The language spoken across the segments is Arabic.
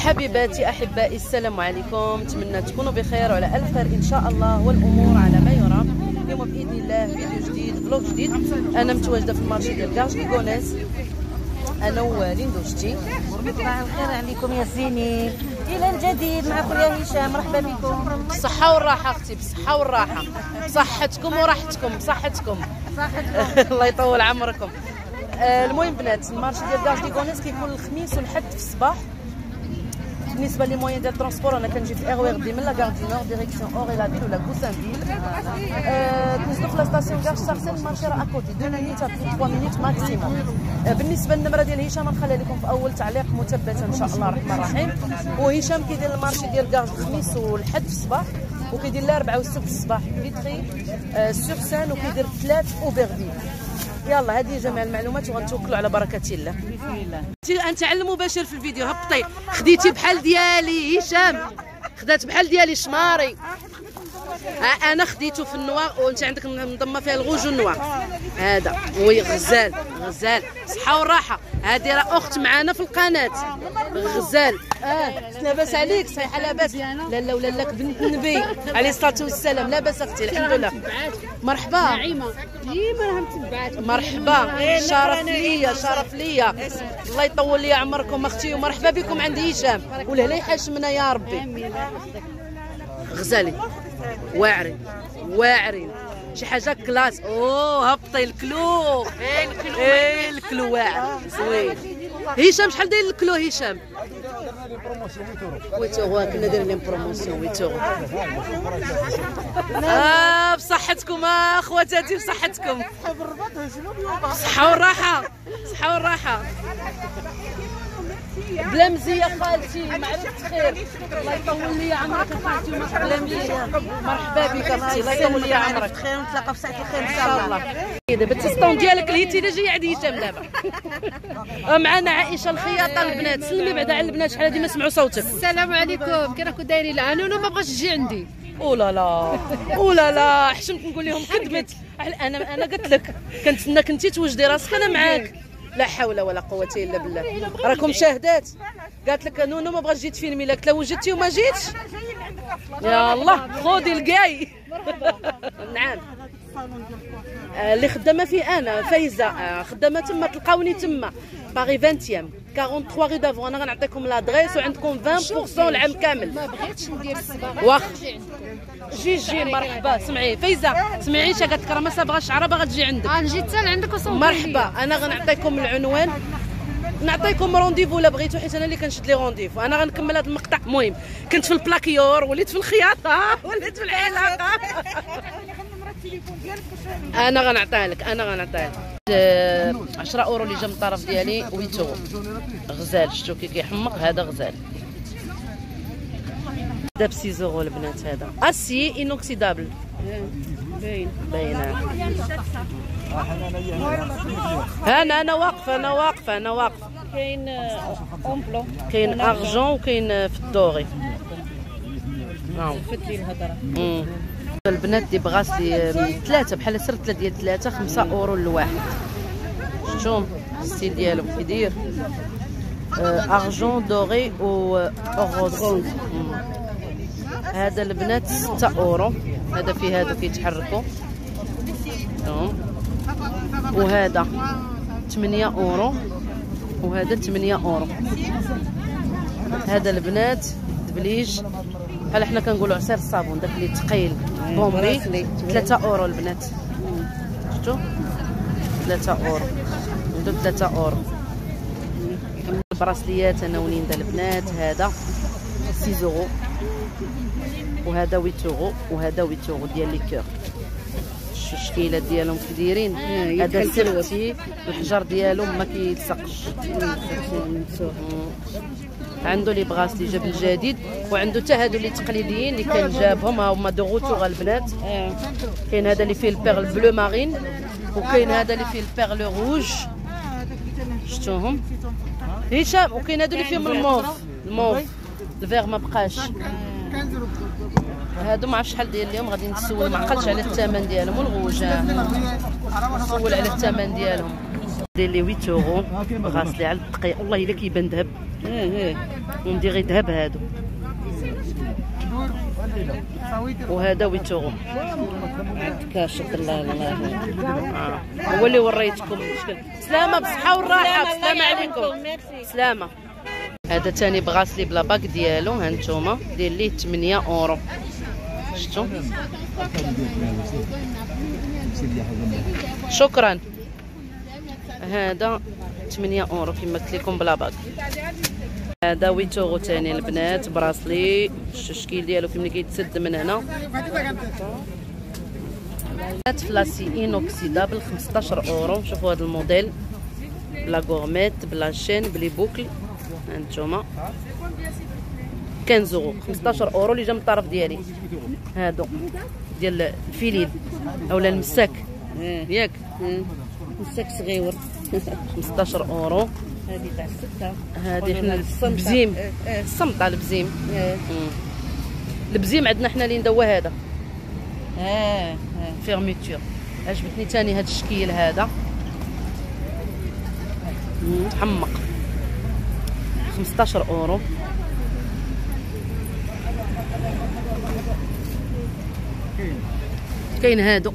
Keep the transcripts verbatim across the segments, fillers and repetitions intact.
حبيباتي احبائي السلام عليكم، نتمنى تكونوا بخير وعلى الف خير ان شاء الله والامور على ما يرام. اليوم باذن الله فيديو جديد فلوق جديد. انا متواجده في المارشي ديال كارج ليغونيس انا ووالين دوشتي. صباح الخير عليكم يا زيني، الى الجديد مع خويا هشام. مرحبا بكم. بالصحه والراحه اختي، بالصحه والراحه، بصحتكم وراحتكم، بصحتكم صحتكم الله يطول عمركم. آه المهم بنات، المارشي ديال كارج ليغونيس كيكون الخميس والحد في الصباح. بالنسبه لي موين ديال الترونسبور انا كنجي في اغوير دي من لا غار دي نور ديريكسيون اوري لا فيل ولا كوسانفيل. كنزلو في لا ستاسيون كارج سارسين المارشي راه اكوتي دو مينيت ا ثلاث مينيت ماكسيموم. بالنسبه للنمره ديال هشام غنخليها لكم في اول تعليق مثبته ان شاء الله الرحمن الرحيم. وهشام كيدير المارشي ديال كارج الخميس والحد في الصباح، وكيدير الاربعاء والسبت في الصباح فيتري سور سان، وكيدير ثلاث اوبرفيل. يلا هذه جميع المعلومات وغنتوكلوا على بركه الله. بسم الله. انت علم مباشر في الفيديو، هبطي خديتي بحال ديالي هشام، خدات بحال ديالي شماري. انا خديته في النوار وانت عندك مضمه فيها الغوج والنوار. هذا وي غزال غزال صحه والراحه. هذه راه اخت معانا في القناه غزال. اه لاباس عليك؟ صحيحه لاباس؟ لا لا ولا لك بنت النبي عليه الصلاه والسلام. لاباس اختي الحمد لله. مرحبا نعيمه ديما راها متبعات. مرحبا، شرف ليا شرف ليا. الله يطول لي عمركم اختي، ومرحبا بكم عند هشام، والهلا يحشمنا يا ربي. غزالي واعرين واعرين شي حاجه كلاس. اوه هبطي الكلو. ايه الكلو ايه الكلو واعر زوين. هشام شحال داير الكلو هشام؟ ثمانية اورو. كنا دايرين لهم بروموسيون ثمانية اورو. اه بصحتكم اخواتاتي، بصحتكم، صحه والراحه، صحه والراحه. بلا مزيه خالتي، معرفة خير، الله يطول لي عمرك خالتي. بلا مزيه، مرحبا بك اختي، الله يطول لي عمرك. بخير ونتلاقاو في ساعه الخير ان شاء الله. دابا التستون ديالك لهيتي لا جاي عند هشام دابا. معنا عائشه الخياطه البنات. سلمي بعدا على البنات، شحال هادي ما سمعوا صوتك. السلام عليكم، كي راكم دايرين؟ لا نونو ما بغاش تجي عندي. اولا لا اولا لا، حشمت نقول لهم كذبت. انا انا قلت لك كنتسناك انت توجدي راسك انا معاك. لا حول ولا قوه الا بالله، راكم شاهدات. قالت لك نونو ما بغاش تجي تفيلمي، لك لو وجدتي وما جيتش يا الله خذي الكاي. نعم اللي خدامه فيه انا فايزه، خدامه تما، تلقاوني تما باغي عشرين ثلاثة وأربعين غو دافون. انا غنعطيكم لادريس وعندكم عشرين بالمية العام كامل. ما بغيتش ندير الصباح. واخ جي جي مرحبا. سمعي فايزه، سمعي اش قالت لك؟ راه ما صابغاش شعره باغا تجي عندك. غنجي حتى لعندك وصوتي. مرحبا. انا غنعطيكم العنوان، نعطيكم رونديفو الا بغيتو، حيت انا اللي كنشد لي رونديفو. انا غنكمل هذا المقطع. المهم كنت في البلاكيور، وليت في الخياطه، وليت في العلاقه. انا غنعطيها لك، انا غنعطيها لك. عشرة اورو اللي جا من الطرف ديالي، ثمانية اورو. غزال شفتو كي كيحمق، هذا غزال. هذا ب ستة اورو البنات. هذا اسي انوكسيدابل باين باين. انا انا واقفه انا واقفه انا واقفه. كاين اونبلون، كاين ارجون وكاين في الدوري. نعم فتلي الهضره. البنات دي بغاسلي ثلاثه بحال سرتله ديال ثلاثه، خمسة اورو الواحد. شفتوهم الستيل ديالهم كيدير ارجون دوري و روز. هذا البنات ستة اورو. هذا فيه هادو كيتحركوا. وهذا ثمانية اورو، وهذا ثمانية اورو. هذا البنات دبليج بحال حنا كنقولوا عصير الصابون، داك اللي ثقيل بومبي، ثلاثة اورو البنات. شفتوا ثلاثة اورو، ودو ثلاثة اورو. البراسليات انا وليندا البنات، هذا ستة اورو، وهذا ثمانية اورو، وهذا ثمانية اورو ديال لي كور. الشكيلات ديالهم كي دايرين. هذا سيرتي الحجر ديالهم ما كيلصقش. عنده لي بغاسلي جاب الجديد، وعنده حتى هادو اللي تقليديين اللي كان جابهم، ها هما دو غوتور البنات. كاين هذا اللي فيه البيرل بلو مارين، وكاين هذا اللي فيه البيرل روج. شفتوهم هشام؟ وكاين هادو اللي فيهم الموف، الموف الفيغ ما بقاش. هادو ما عرفتش شحال داير لهم، غادي نسول، ما عقلتش على الثمن ديالهم والغوجه، نسول على الثمن ديالهم. داير لي ثمانية اورو غاسلي على الدقيق. والله الا كيبان ذهب. اه اه وندير غير ذهب هادو. وهذا ثمانية اورو كاشط. الله الله آه. هو اللي وريتكم المشكل. سلامه بالصحه والراحه. السلام عليكم. سلامه. هذا ثاني بغاسلي بلا باك ديالو. ها نتوما داير ليه ثمانية اورو. شفتوا؟ شكرا. هذا ثمانية اورو كما قلت لكم بلا باك. هذا ثمانية اورو ثاني البنات براسلي. الشكل ديالو كيما كيتسد من هنا. فلاسي انوكسيدابل خمسطاش اورو. شوفوا هذا الموديل بلا غورميت بلا شين بلي بوكل. هانتوما خمسطاش اورو. خمسطاش اورو اللي جا من الطرف ديالي. هادو ديال الفيلين اولا المساك ياك. مساك صغيور. خمسطاش اورو. هذه تاع السته. هذه حنا البزيم. الصمطه البزيم. البزيم عندنا حنا اللي ندوى هذا. اه فيرميتور. عجبتني ثاني هذا الشكل هذا محمق. خمسطاش اورو. كاين هادو.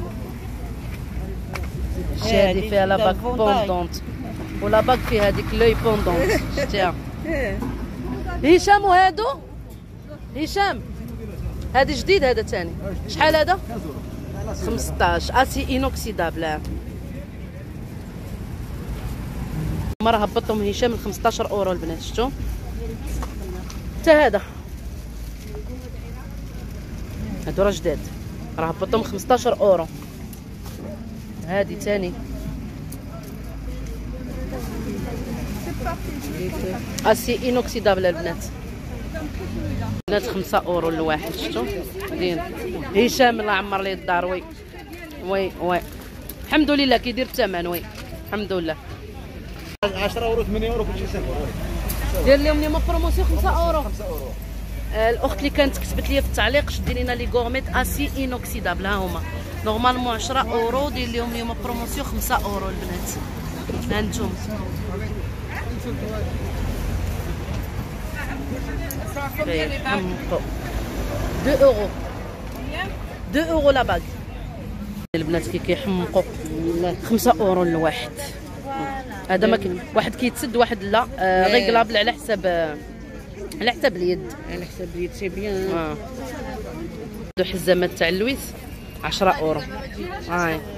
هادي فيها لا باك بوندونت ولا باك فيها هذيك لوي بوندونت. شتيها هشام؟ وهادو هشام هادي جديد. هذا ثاني شحال هذا؟ خمسطاش. اسي انوكسيدابل. مرة هبطهم هشام من خمسطاش اورو البنات. شفتوا؟ حتى هذا هادو راه جداد راه هبطهم خمسطاش اورو. هادي ثاني اسي انوكسيدابل البنات. بنات خمسة اورو الواحد. شفتوا؟ زين. هشام الله يعمر ليه الدار. وي وي وي الحمد لله كيدير الثمن. وي الحمد لله. عشرة اورو ثمانية اورو كلشي صافي. دير لهم لي بروموسيون خمسة اورو. الاخت اللي كانت كتبت لي في التعليق شدي لينا لي غورميت اسي انوكسيدابل. ها هما نورمالمون عشرة اورو. دير لهم اليوم بروموسيون خمسة اورو البنات. ها نتوما اثنين اورو. اثنين اورو لا باغ. البنات كي كيحمقوا خمسة اورو الواحد. هذا ما كاين واحد كيتسد واحد لا. آه ريغلابل على حساب آه على حساب اليد. على حساب اليد سي بيان. اه دو حزامات تاع اللويس عشرة اورو. هاي آه.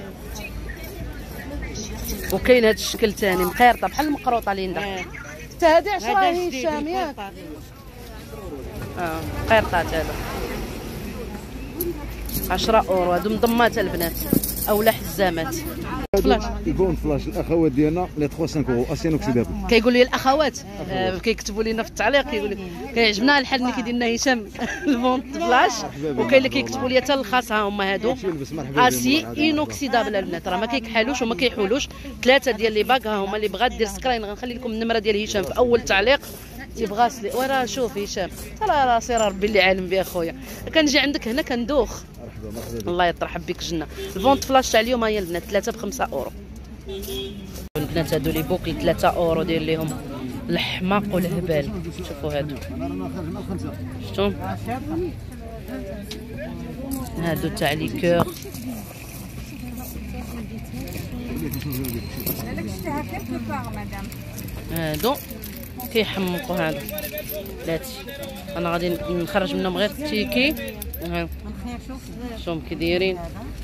وكاين هذا الشكل ثاني مقيرطه بحال المقروطه ليندا. حتى هذه عشرة هشام ياك. اه مقيرطات هذا عشرة اورو. هادو مضمات البنات اولا حزامات. فلاش يكون فلاش الاخوات ديالنا لي خمسة اورو اسي انوكسيدابل. كيقول لي الاخوات آه كيكتبوا لنا في التعليق كيقول لي كيعجبنا الحل اللي كيدير لنا هشام الفونت فلاش. وكاين اللي كيكتبوا لي حتى الخاص. ها هما هادو اسي انوكسيدابل البنات راه ما كيكحالوش وما كيحولوش. ثلاثه ديال لي باك. ها هما اللي بغات دير سكرين غنخلي لكم النمره ديال هشام في اول تعليق. تيبغى سلي وراه شوف هشام راه راسي راه ربي اللي عالم بيه خويا. كنجي عندك هنا كندوخ. الله يطرحب بك جنة. الفونت فلاش تاع اليوم هي البنات ثلاثة بخمسة اورو. البنات هادو لي بوكل ثلاثة اورو داير ليهم الحماق والهبال. شوفوا هادو شفتوا؟ هادو تاع لي كور. هادو كيحمقوا. هادو بلاتي انا غادي نخرج منهم غير التيكي. شوفهم كي دايرين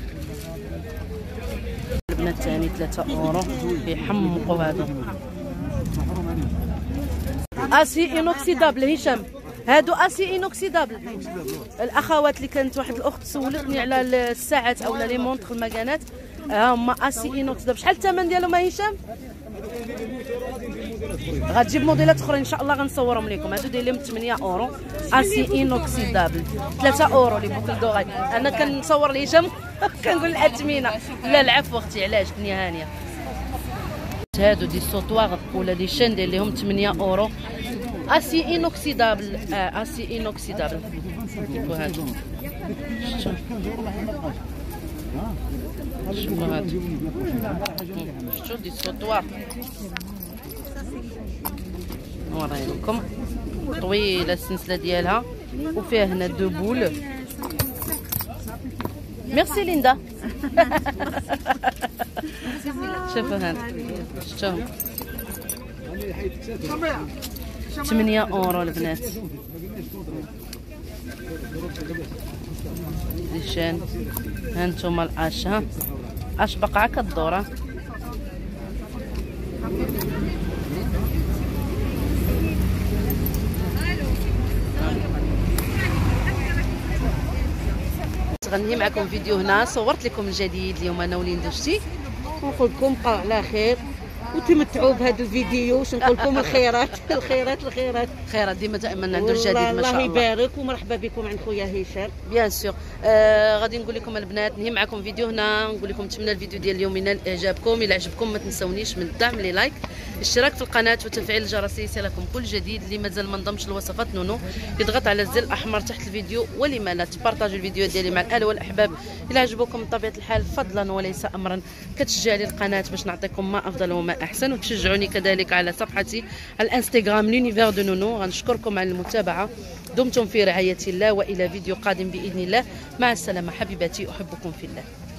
البنات ثاني ثلاثة اورو كيحمقوا. هادو اسي انوكسيدابل هشام. هادو اسي انوكسيدابل. الاخوات اللي كانت واحد الاخت سولتني على الساعات اولا لي مونطخ المكانات ها هما اسي انوكسيدابل. شحال الثمن ديالهم هشام؟ غتجيب موديلات اخرين ان شاء الله غنصورهم لكم. هادو داير لهم ثمانية اورو اسي انوكسيدابل. ثلاثة اورو لي بوكل دوغاي. انا كنصور لهشام كنقول الاثمنه. لا العفو اختي علاش الدنيا هانيه. هادو دي سوطواغ ولا دي شين داير لهم ثمانية اورو اسي انوكسيدابل. اه اسي انوكسيدابل. وهادو شوفوا هاد شفتوا دي سوطوار نوري لكم طويله السلسله ديالها وفيها هنا دو بول. ميرسي ليندا. شوفوا هاد شفتوهم ثمانية اورو البنات. ديشان هانتوما الاش ها اش بقعه كدوره. غنهي معكم فيديو هنا صورت لكم الجديد اليوم انا وليندا شتي ونقول لكم بقاو على خير وتمتعوا بهذا الفيديو. واش نقول لكم الخيرات الخيرات الخيرات خيرات ديما دائما عنده الجديد ما شاء الله. الله يبارك ومرحبا بكم عند خويا هشام. بيان سور آه غادي نقول لكم البنات نهي معكم فيديو هنا نقول لكم نتمنى الفيديو ديال اليوم ينال اعجابكم. الى عجبكم ما تنسونيش من الدعم لي لايك الاشتراك في القناه وتفعيل الجرس ليصلكم كل جديد. اللي مازال ما انضمش لوصفات نونو يضغط على الزر الاحمر تحت الفيديو ولما لا تبارطاجوا الفيديو ديالي مع الاهل والاحباب. الى عجبكم بطبيعه الحال فضلا وليس امرا كتشجع لي القناه باش نعطيكم ما افضل وما احسن وتشجعوني كذلك على صفحتي الانستغرام لونيفير دو نونو. غنشكركم على المتابعه. دمتم في رعايه الله والى فيديو قادم باذن الله. مع السلامه حبيباتي احبكم في الله.